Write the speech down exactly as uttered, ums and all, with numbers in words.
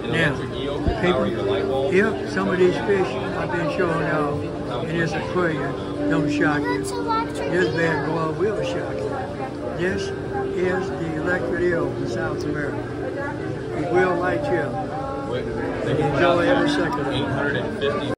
Now, people, if some of these fish I've been showing y'all in this aquarium don't shock you, this bad boy will shock you. This is the electric eel from South America. It will light you up. Enjoy every second of it.